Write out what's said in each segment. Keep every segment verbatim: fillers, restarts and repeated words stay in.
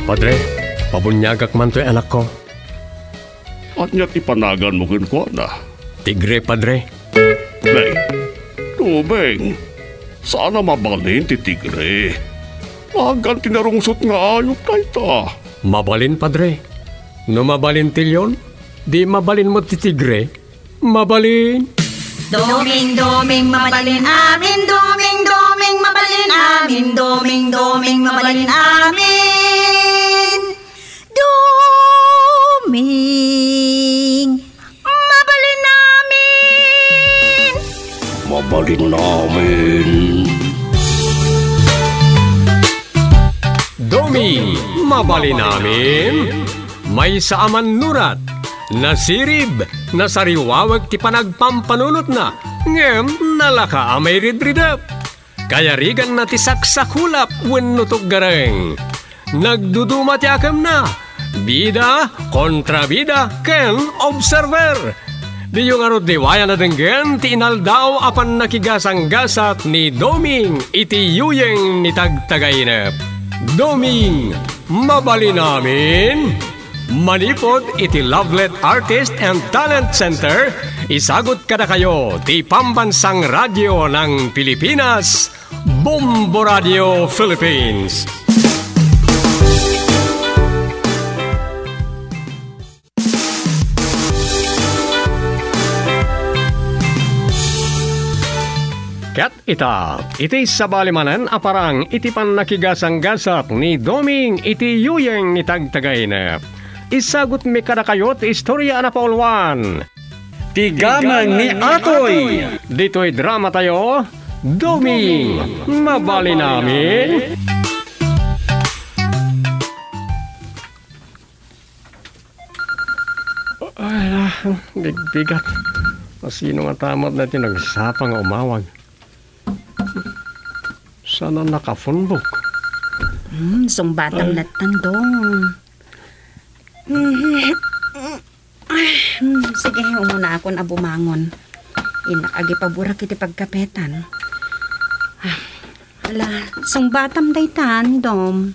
Padre, pabunyagak man to'y anak ko. At niya't ipanagan mo kin ko na. Tigre, Padre. Beng, tubeng, sana mabalin ti tigre. Magan tinarungsot nga ayop na ita. Mabalin, Padre. No mabalin tilyon, di mabalin mo ti tigre. Mabalin. Doming, doming, mabalin amin. Doming, doming, mabalin amin. Doming, doming, mabalin amin. Doming, mabalin namin. Mabalin namin. Doming, mabalin namin. May saaman nurat. Nasirib, nasariwawag ti panagpampanunot na. Ngem, nalaka amay ridridap. Kaya rigan na ti saksakulap wenno gareng. Nagduduma ti akam na. Bida, kontrabida, ken observer. Di yung arot diwaya na denggen ti inaldaw apan nakigasang-gasat ni Doming iti yuyeng ni tagtagainep. Doming, mabali namin. Manipod iti Lovelet Artist and Talent Center, isagot kada kayo ti Pambansang Radyo ng Pilipinas, Bombo Radio Philippines. Kat ita, iti sabalimanan aparang iti pan nakigasang-gasat ni Doming iti yuyeng ni tagtagainep. Isagot mi kada kayo ti istorya na paulwan. Tigamang ni Atoy. Dito'y drama tayo, Doming, mabali namin. Ay, bigbigat. Sino nga tamad natin nagsapang umawag? Sana naka-phonebook? Hmm, sumbatang natandong. Hmm, sige, umuna ako na bumangon. Inakagi paburak iti pagkapetan. Ala, sumbatam daytan, Dom.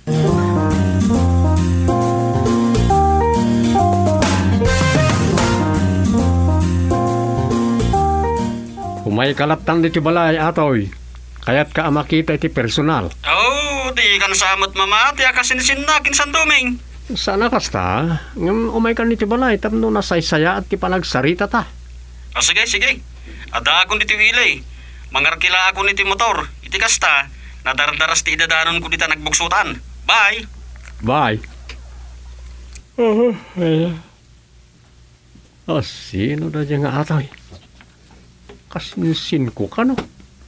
Umay kalaptan diti balay, Atoy. Kaya't ka makita iti personal. Oh, di kan samot mamati akasinsin-nakin san Doming. Sana kasta, ngam umay ka niti balay, tapno nasaysaya at ti panagsarita ta. O sige, sige. Ada akong diti wilay. Mangarkila ako niti motor. Iti kasta, nadardaras ti idadanon ko dita nagbuksutan. Bye! Bye. Oh, ay. Oh, sino na dyan nga Atoy? Kasinsin ko ka, no?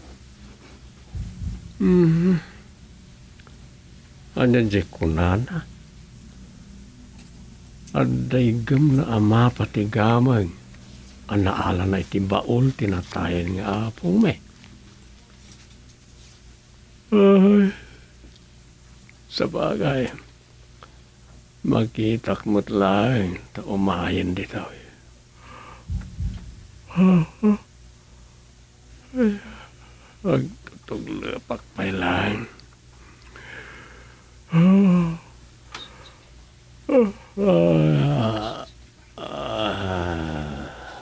Hmm. Anyan dyan ko na na. Aday gam na ama pati gamang. Anaala na iti baol tinatayan nga apong me. Ay. Sa bagay. Magkitak mo't lang. Ta umayan dito. Magtutuglepak pa lang. Oh. Oh. Ah. Ah.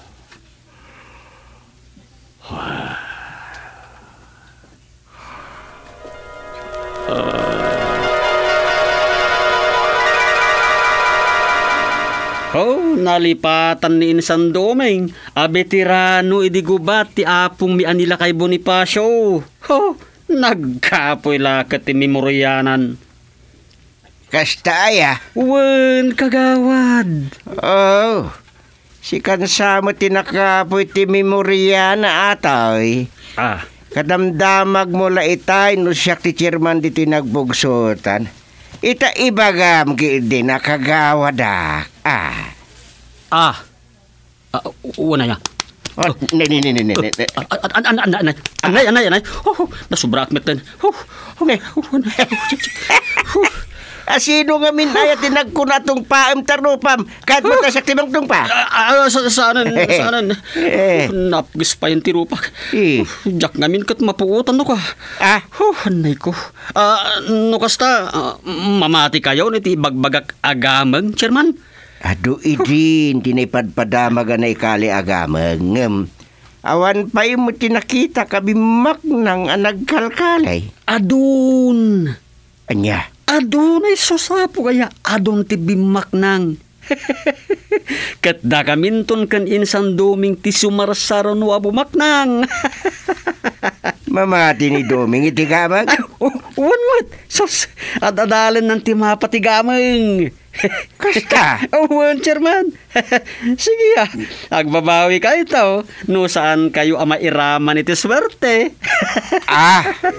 Oh, nalipatan ni Insan Doming. Abetirano idigubat ti apong mi anila kay Bonifacio. Oh, nagkapoy lakat ti memoryanan. Kastaya. Wen, kagawad. Oh, si kansamo tinakapoy ti memorya na Atoy. Ah. Kadamdamag mo la itay no siya ti chairman dito nagbugsutan. Ita ibagam gidi nakagawadak. Ah. Ah. Ah, una niya. Oh, ne ne ne ne ne. Anay, anay, anay, anay, anay. Oh, nasubrak metten. Oh, okay. Asino nga min ayat tinagkunatong paam tarupam. Kahit mata sa timang tungpa. Ah, ah, sa saanan, saanan. Eh. Napgis pa yung tirupak. Eh. Jak namin kat mapuutan no ka. Ah, Oh, hanay ko. Ah, no kasta, ah, mamati kayo niti bagbagak agamang, chairman. ado idin, tinaypadpadamaga na ikali agamang. Um, awan pa yung tinakita kabimak ng anagkalkalay. Adun. Anya, Adun ay sasapo kaya adun ti bimak nang. Kat da kaminton kan insan doming ti sumarsaron wa bumaknang. mamati ni Doming iti gamang. Oh, one what? Sos, adadalan ng timapatigamang. Kasta? Oh, one, chairman. Sige ah, agbabawi ka ito. No saan kayo ama iraman iti swerte. Ah,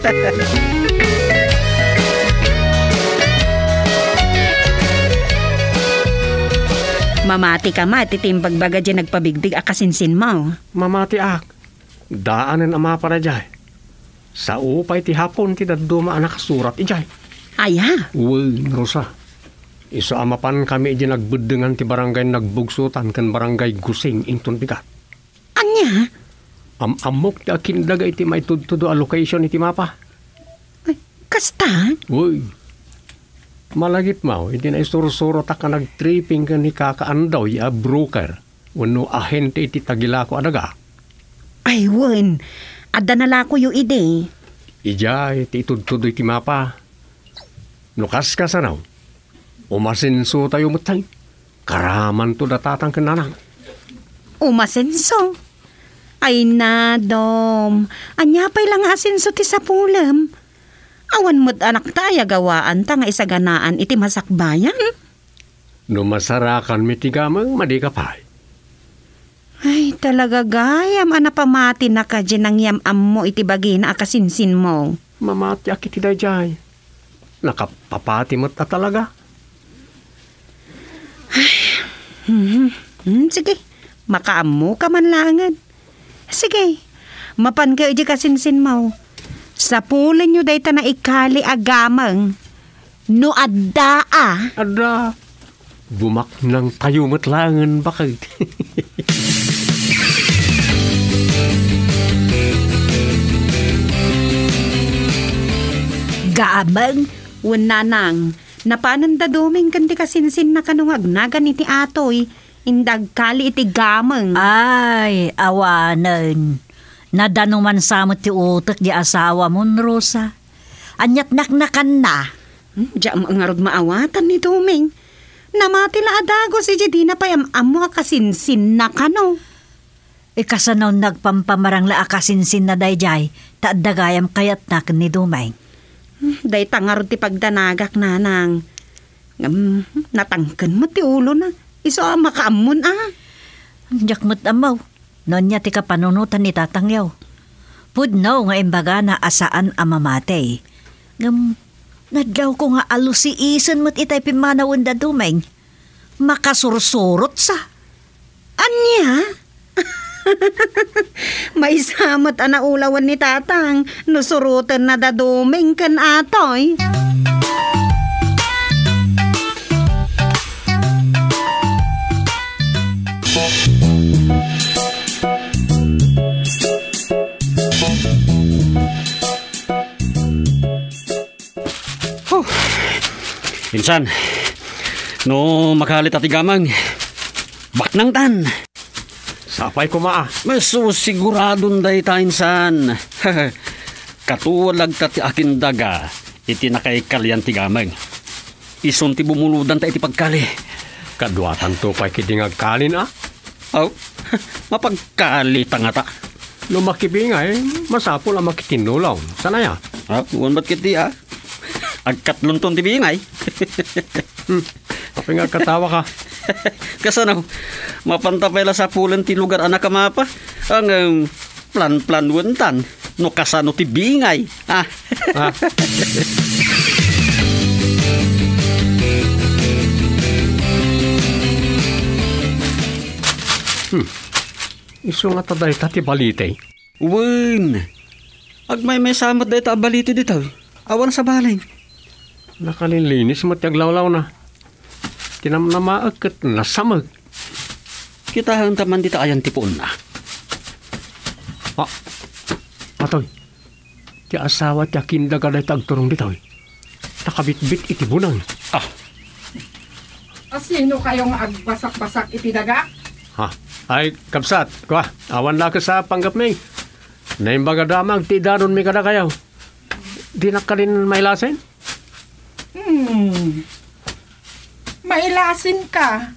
Mamati ka ma, titimbagbaga dyan nagpabigdig akasinsin mo. Mamati ak. Daanan ama para jay. Sa upay ti hapon ti daduma anak surat ijay. Aya, Uy, Rosa. Isa amapan kami ijay nagbudengan ti barangay nagbugsutan kan barangay Gusing inton bigat. anya? Am-amok ti akindaga iti may tudtudo a location iti mapa. Ay, kasta? Uy. Malagip mo, iti na isuro-suro ta ka nag-tripping ka ni kakaandaw ya broker. Wano ahente iti tagilako adaga. Ay, wen. Adda na lako yu ide. Ijay, ti itudtudo iti mapa. Nukas ka sanaw. Umasinso tayo matay. Karaman to datatang kananang. Umasenso. Ay na, Dom. Anya pa'y lang asenso ti sa pulam. Awan mo't anak taya gawaan ta nga isaganaan iti masakbayan. No masarakan mitigamang madikapay. Ay, talaga gayam anapamati na ka dyan ang yamam mo iti bagi na akasinsin mo. Mamati akit iti dayjay. Nakapapati mo ta talaga. Hmm, hmm, sige, makaam ka man langan. Sige, mapan kayo di kasinsin mo. Sa pulan nyo day ta na ikali agamang. No adda ah. Ada. Bumak ng tayo matlangan bakit. Gaabang, wala nang. Napananda doming kanti kasinsin na kanungag na ganiti atoy. Indag kali iti gamang. Ay, awanan. Nadanuman samot ti utak di asawa mo, Rosa. Anyat naknakan na. Hmm, diya ang arod maawatan ni Doming. Namatila adago si Jedina payam amo kasinsin na kano. Ikasanaw nagpampamarang la akasinsin na dayjay, taadagayam kayat nak ni Dumay. Hmm, day tangarod ti pagdanagak nanang. Um, natangkan mo ti ulo na. Iso ang makaamon ah. Diyak mo't amaw. Noon niya ti kapanunutan ni tatangyaw. Pudnaw nga imbaga na asaan amamatay. Ngam, nadlaw ko nga alusiisan mo't itay pimanawon da Dumay. Makasursurot sa. Anya? May samot ana ulawan ni tatang. Nusurutan na daduming kan atoy. Insan, no makalit at igamang, baknang tan. Sapay ko maa. Maso siguradon day ta insan. Katuwalag ta ti akin daga, iti nakaikalyan ti gamang. Ison ti bumuludan ta iti pagkali. Kadwatan to pa'y kidingag kalin ah. Aw, mapagkali ta nga ta. Lumakibingay, masapo lang makitinulaw. Sana ya? Ah, uwan ba't kiti ah? Agkatlunton ti bingay. Hmm. Tapi nga katawa ka. Kasano, mapantapay la sa pulan ti lugar anak kamapa. Ang um, plan-plan wentan. No kasano ti bingay. Ah. Ah. hmm. Iso nga taday tati balitay. Wen. Agmay may samot day ta baliti dito. Awan sa balay. Nakalilinis mo't yaglawlaw na. Tinamnamaag at nasamag. Kita ang taman dita ayan tipon na. Ah, atoy. Ti asawa ti akinda ka dahi tagturong ditoy. Nakabitbit iti bunang. Ah, Asino kayong agbasak-basak iti daga? Ha? Ay, kapsat. Kwa, awan na ka sa panggap may. Naimbaga damag, ti daron mi kada kayaw. Di na ka rin may lasin? Hmm. Mailasin ka.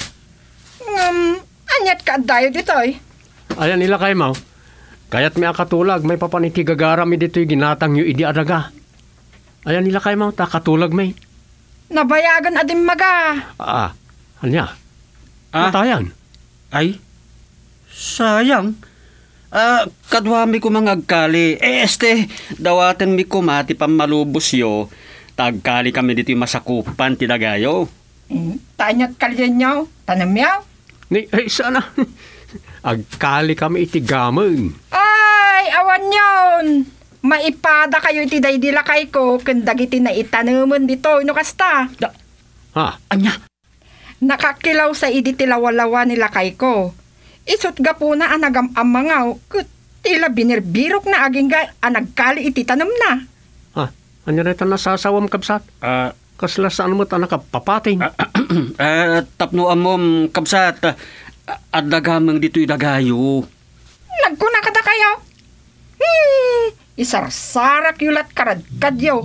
Um, anyat ka dayo ditoy. Ayan nila kay Mau. Kaya't may akatulag, may papanitigagarami dito'y ginatang yu idi adaga. Ayan nila kay Mau, takatulag may. Nabayagan adim maga. Ah, anya? Ah? Matayan. ay, sayang. Ah, kadwami ko mga agkali. Eh, este, dawaten mi kumati pamalubos yo. Tagkali kami dito yung masakupan, tidagayo. Hmm. Tanyat kalyan nyo. Tanam yaw. Ni, ay, sana. Agkali kami itigamon. Ay, awan yon. Maipada kayo iti daydila kay ko. Kandag iti na itanaman dito. Ino kasta. Da, Ha? anya? Nakakilaw sa idi tilawalawa nila kay ko. Isot ga po na anagam amangaw. Ket tila binirbirok na aging ga anagkali iti tanam na. Ha? Anya rin nasasawam kapsat? Ah, Kasla saan mo ta nakapapating? ah, tapno amom, kabsat. Ah, adagamang dito yung dagayo. Nagkuna kada kayo. Hmm, isarsarak yulat karadkadyo.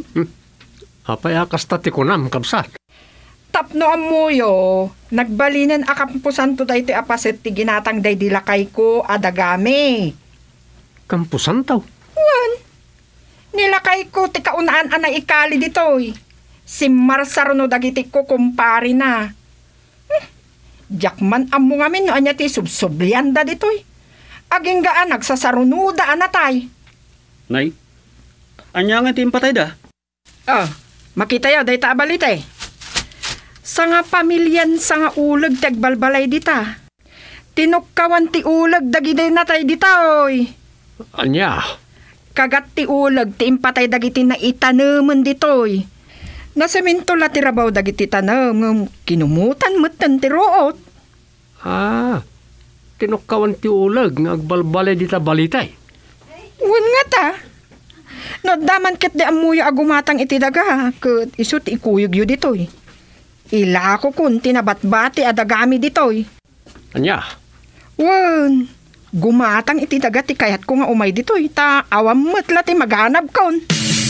Apay akas tati ko nam kapsat. Tapno amuyo, nagbalinan akampusan to dahi ti apaset ti ginatang day dilakay ko adagami. Kampusan taw. Wan, nilakay ko ti kaunaan ana ikali ditoy. Si Marsaro no dagiti ko kumpari na. Hmm, Jakman amo ngamin no anya ti subsublianda ditoy. Aging gaan nagsasarunuda anatay. Nay, anya nga timpatay da? Ah, makita yaw dahi ta abalite. Sa nga pamilyan sa nga ulag tagbalbalay dita. Tinukkawan ti ulag dagiday natay dita oy. Anya? Kagat ti ulag ti impatay dagiti na itanaman ditoy. Nasaminto la ti rabaw dagiti tanam kinumutan metten ti root. Ah, tinukkawan ti ulag nga agbalbalay dita balitay. Wan nga ta. No daman ket di amuyo agumatang iti daga ket isut ikuyog yu ditoy. Ila ko kun tinabatbati adagami ditoy. Anya? Wan, gumatang iti daga ti kayat ko nga umay ditoy ta awam metla ti maganab kon.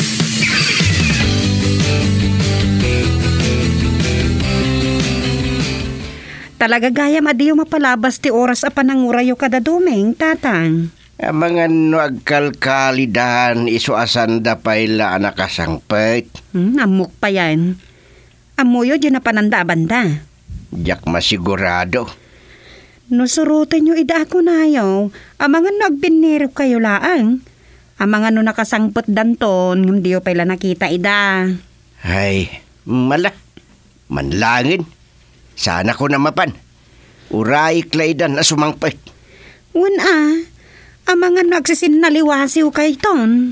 Talaga gayam adiyo mapalabas ti oras a panangurayo kada dumeng, tatang. Mga no agkalkalidahan isuasan da payla anak kasangpet. Hmm, amok pa yan. Amuyo dyan na pananda banda. Jak masigurado. No surutan nyo ida ako na ayaw. Amangan no agbinero kayo laang. Amangan no nakasangpot danton. Hindi yo pala nakita ida. Ay, mala. Manlangin. Sana ko na mapan. Uray klaidan na sumangpet. Wan ah. Amangan no agsisinaliwasiw kay ton.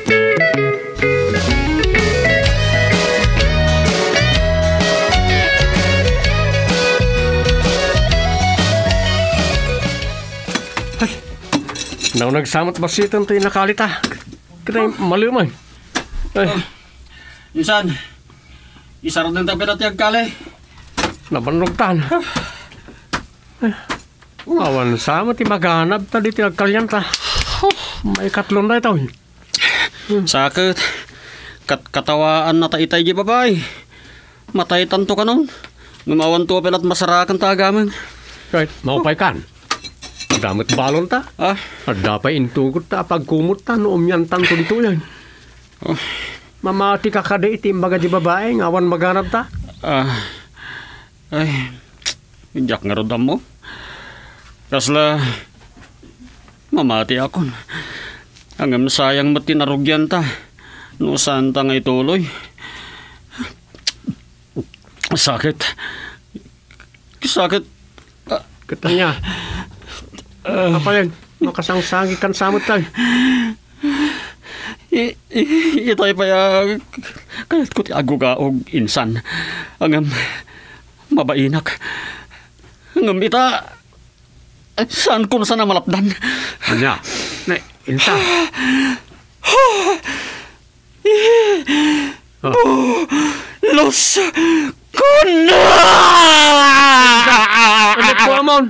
Nang nagsamot basitan tayo nakalita. Kaya maluman. Ay, Insan, isarod ng tabi natin agkali. nabanugtan. Ay, awan sama ti maghanap ta dito nagkalyan ta. May katlon na ito. Sakit. Kat katawaan na taitay di babay. Matay tanto ka nun. Ngumawan to pelat masarakan tagaman. Kahit maupay kan. Damot balon ta. Ah, At dapat intugot ta pagkumot ta no umyantan ko dito yan. oh, Mamati ka kada itim baga di babae ngawan maghanap ta. ah, ay, jak nga rodam mo. Kasla, mamati ako. Hanggang sayang mati narugyan ta. No saan ta nga ituloy. Sakit. Sakit. Katanya. Apa yan? Makasangsangi kan samot tayo. I, i, itay pa ya Kaya't ko ti aguga og insan. Angam, mabainak. Angam ita, saan ko na sana malapdan? Anya, na, insa. Los kuna! Ulit ko, Amon.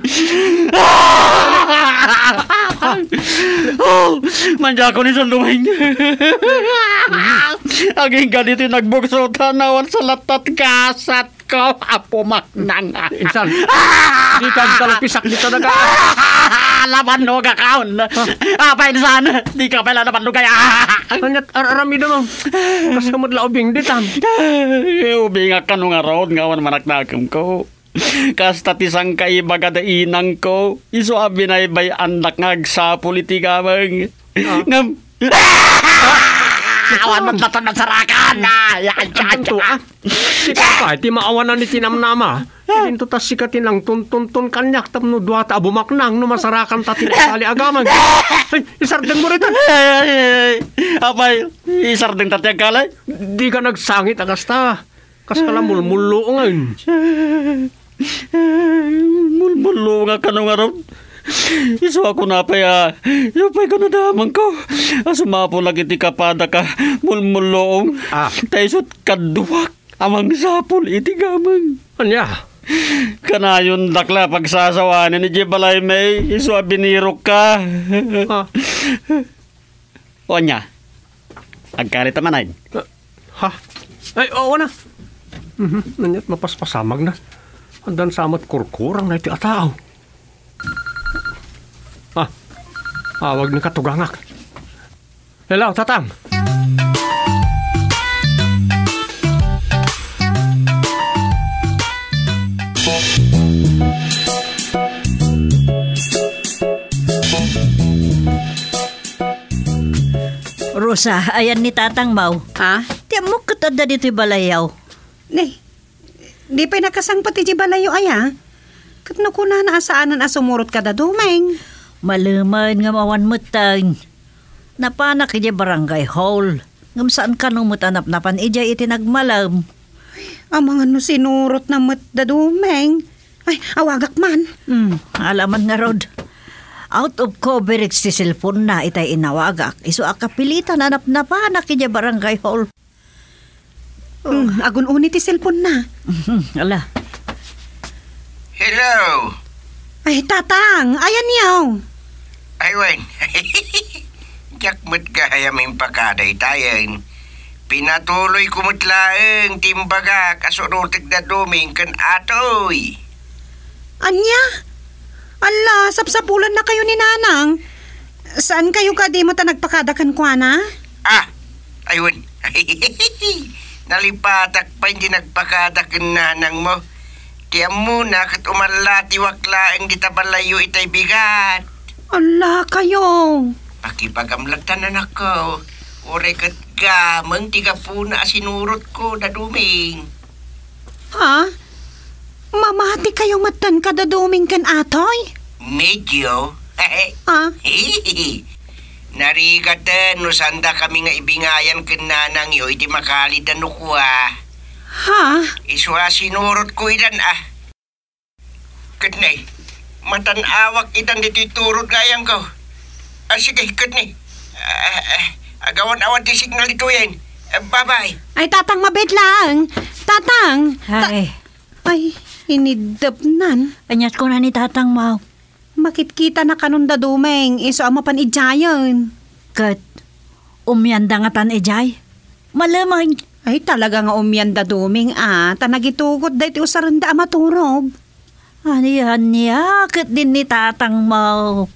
Oh, manja ko ni Sanduming. Aging ganito nagbukso tanawan sa latat kasat ko. Apo maknang. Insan, di ka talapisak dito na ka. Laban no kakaon. Apa insan? Di ka pala laban no kaya. Kanyat arami mo. Kasamod laubing ditan. Ubing ka nung araw ngawan manaknakam ko. Kasta tisang kaibaga da inang ko. Iso abinay bay anak ngag sa politika bang. Ngam. Awan man latan ng sarakan. Yan, yan, yan. Sika pa, ti maawanan ni tinamnama. Pinto tas sikatin lang tun-tun-tun kanyak tapno duwata abumaknang no masarakan tatin kali agaman. Ay, isardeng mo rito. Apay, isardeng tatiyag kalay? Di ka nagsangit agasta. Kas ka lang mulmulo ngayon. Mulmulo nga ka nung araw. Iso ako na pa ya. Yapay ka na damang ko. Asumapo lagi ti kapada ka. Mulmulong. Ah. Taisot kaduwak. Amang sapol iti gamang. Anya? Kanayon dakla pagsasawanin ni Jibalay May. Iso binirok ka. Ha? O nya. Agkarit naman ay. Ha? Ay, oo na. Mhm, nanyat mapaspasamag na. Andan samat kurkurang na iti atao. Ah, awag ni katugangak. Hello, tatang. Rosa, ayan ni Tatang Mau. Ha? Di mo katada dito balayaw. Ne, di pa nakasangpati di balayo aya. Katno ko na naasaanan asumurot ka da dumeng. Maluman nga mawan mutang. Napanak iti barangay hall. Ngam saan ka nung mutanap-napan ija iti nagmalam. Ang mga no sinurot na mat da dumeng. Ay, awagak man. Hmm, alaman nga rod. Out of coverage ti cellphone na itay inawagak. Iso akapilitan anap na pa iti barangay hall. Mm, agun uni ti cellphone na. Mhm, ala. Hello. Ay, tatang, ayan yaw. Aywan. Jakmat ka hayaming pakaday tayan. Pinatuloy kumutlaeng timbaga kasurutig na duming kan atoy. Anya? Ala, sapsapulan na kayo ni Nanang. Saan kayo ka di mo ta nagpakadakan kwa na? Ah, aywan. Nalipatak pa hindi nagpakadakan nanang mo. Kaya muna kat umalati waklaeng di tabalayo itay bigat. Ala, kayo. Pakipagamlagtan na nako. Ore kat gamang tiga puna sinurot ko na duming. Ha? Mamati kayo matan kada duming kan atoy? Medyo. Ha? Narigatan no sanda kami nga ibingayan ken nanang yo iti makalidan no kuha. Ha? Iswa sinurot ko idan ah. Katnay, matan awak idan diti turot gayang ko. Ah, sige, katnay. Ah, ah, agawan-awan ti signal ito yan. Ah, bye-bye. Ay, tatang mabait lang. Tatang. ta- Ay, Ay, inidapnan. anyat ko na ni Tatang Mau. Makitkita na kanunda dumeng. Iso ang mapanidyayan. Kat, umyanda nga tan ejay. Malamang. Ay, talaga nga umyanda duming ah. Tanagitugot da iti usaranda maturog. Aniyan niya, kat din ni Tatang Mau.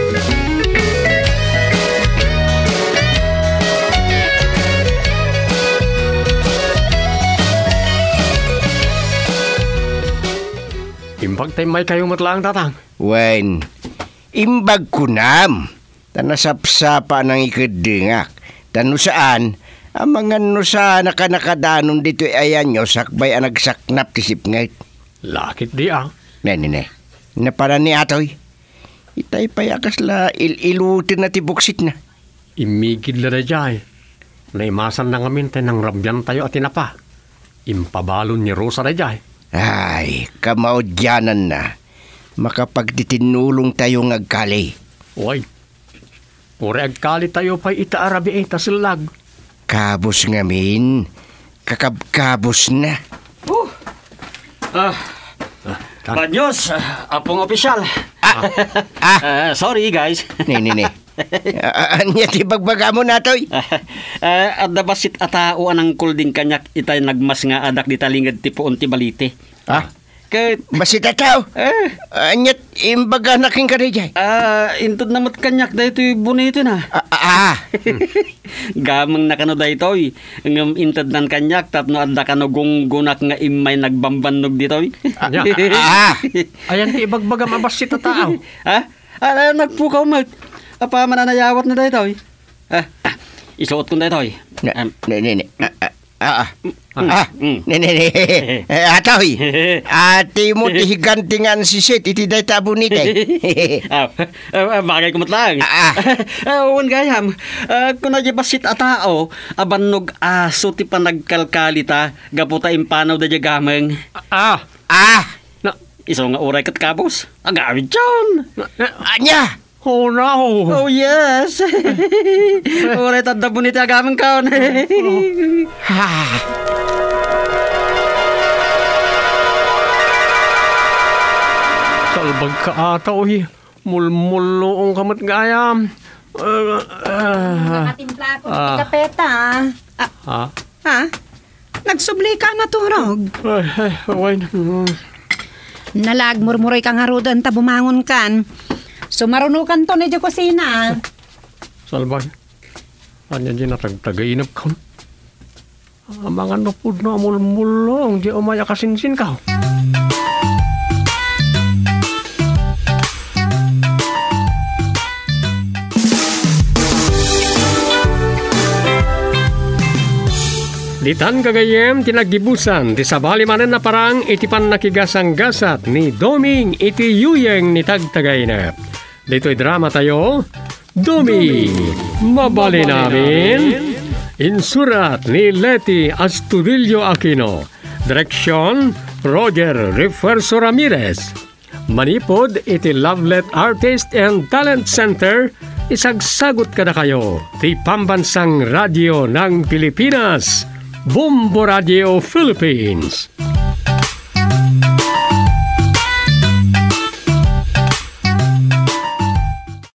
Imbag tayo may kayong matlaang tatang. Wen, imbag kunam. Tanasapsapa ng ikadingak. Tano saan, ang mga nusa na kanakadanon dito ayan nyo sakbay ang nagsaknap tisip ngayt. Lakit di ah. Ne, ne, ne. Napara ni atoy. Itay payakas la il-ilutin na tibuksit na. Imigid la na jay. Naimasan na ngamin tayo ng rabyan tayo at tinapa. Impabalon ni Rosa na jay. Ay, kamaudyanan na. Makapagtitinulong tayo ng agkali. Uy, pure agkali tayo pa itaarabi eh, tasilag. Kabos ngamin. Kakabkabos na. Oh. Ah, Tan- Banyos, ah, apong opisyal. Ah, ah, Ah, sorry guys. ni, ni, ni. Ah, Anya ti bagbaga mo na, toy. Ah, at basit atao anang kulding kanyak itay nagmas nga adak di talingad ti puon ti balite. Ah, Ket basit ataw. eh Anya imbaga na king karejay. ah intud namot kanyak dayto bonito na. Ah, ah, Gamang nakano daytoy. Ngem intud nan kanyak tapno adda kano gunggunak nga imay nagbambanog ditoy. Anya? ah. Ayan ti ibagbagam abas si tataaw. Ha? Ah, nagpukaw mat. Apa mananayawat na daytoy? Ah, ah, isuot ko daytoy. Na, Um, ni, ni, ni. Ah, ah, ah. Ah, mm. ni, ni, ni. Eh, Atoy, ati mo tihigantingan si Sit, iti day tabo ni te. ah, ah, bagay kumot lang. Ah, Ah, uwan gayam. Ah, kung nadya basit a tao, abannog aso ti panagkalkalita, gaputa impanaw da gameng. Ah, ah, na, Iso nga uray kat kabos. Agawid dyan. na, na, anya. oh no. Oh yes. Uray tanda po niti agameng kaon. Ha. Salbag ka ata, uy. Mulmuloong kamat gayam. Uh, uh, Nakatimpla ko Ah. ti kapeta. Ah, ah, ha? Nagsubli ka na turog. ay, ay, ay, mm. Nalagmurmuroy ka nga rodan ta bumangon kan. Sumarunukan to ni di kusina. Salbay. Anya di natagtagainap ka. Ang mga napud na mulmulong, di umaya kasinsin ka. Ditan kagayem tinagibusan ti sabali manen na parang iti pan nakigasang gasat ni Doming iti yuyeng ni tagtagainap. Dito'y drama tayo, Doming, mabali namin. Insurat ni Leti Astudillo Aquino. Direksyon, Roger Refuerzo Ramirez. Manipod iti Lovelet Artist and Talent Center. Isagsagot ka na kayo. Ti Pambansang Radio ng Pilipinas. Bombo Radio Philippines.